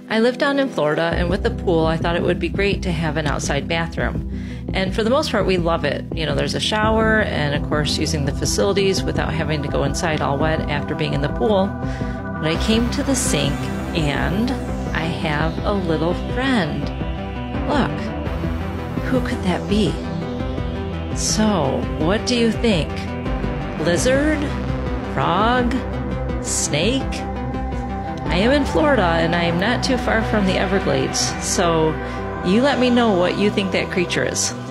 I live down in Florida, and with the pool, I thought it would be great to have an outside bathroom. And for the most part, we love it. You know, there's a shower, and of course, using the facilities without having to go inside all wet after being in the pool. But I came to the sink, and I have a little friend. Look, who could that be? So, what do you think? Lizard? Frog? Snake? I am in Florida, and I am not too far from the Everglades, so you let me know what you think that creature is.